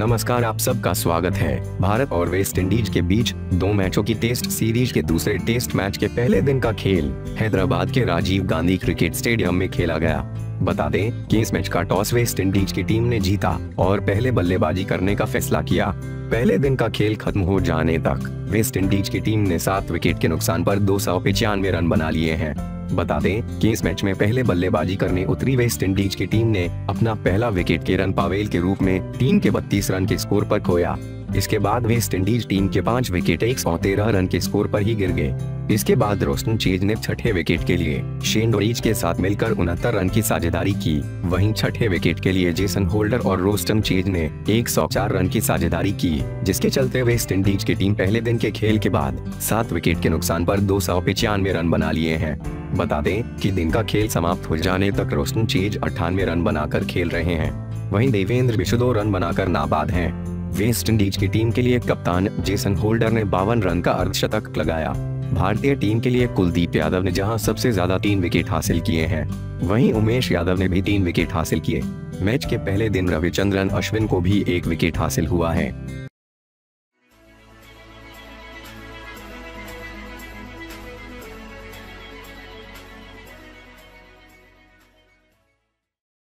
नमस्कार, आप सबका स्वागत है। भारत और वेस्ट इंडीज के बीच 2 मैचों की टेस्ट सीरीज के दूसरे टेस्ट मैच के पहले दिन का खेल हैदराबाद के राजीव गांधी क्रिकेट स्टेडियम में खेला गया। बता दें कि इस मैच का टॉस वेस्ट इंडीज की टीम ने जीता और पहले बल्लेबाजी करने का फैसला किया। पहले दिन का खेल खत्म हो जाने तक वेस्ट इंडीज की टीम ने 7 विकेट के नुकसान पर 295 रन बना लिए हैं। बता दें कि इस मैच में पहले बल्लेबाजी करने उतरी वेस्ट इंडीज की टीम ने अपना पहला विकेट केरन पावेल के रूप में टीम के 32 रन के स्कोर पर खोया। इसके बाद वेस्ट इंडीज टीम के 5 विकेट 113 रन के स्कोर पर ही गिर गए। इसके बाद रोस्टन चेज ने छठे विकेट के लिए शेन डोरीज के साथ मिलकर 69 रन की साझेदारी की। वहीं छठे विकेट के लिए जेसन होल्डर और रोस्टन चेज ने 104 रन की साझेदारी की, जिसके चलते वेस्ट इंडीज की टीम पहले दिन के खेल के बाद 7 विकेट के नुकसान पर 295 रन बना लिए हैं। बता दें कि दिन का खेल समाप्त हो जाने तक रोस्टन चेज 98 रन बनाकर खेल रहे हैं। वहीं देवेंद्र विशु 2 रन बनाकर नाबाद हैं। वेस्ट इंडीज की टीम के लिए कप्तान जेसन होल्डर ने 52 रन का अर्धशतक लगाया। भारतीय टीम के लिए कुलदीप यादव ने जहां सबसे ज्यादा 3 विकेट हासिल किए हैं, वहीं उमेश यादव ने भी 3 विकेट हासिल किए। मैच के पहले दिन रविचंद्रन अश्विन को भी 1 विकेट हासिल हुआ है।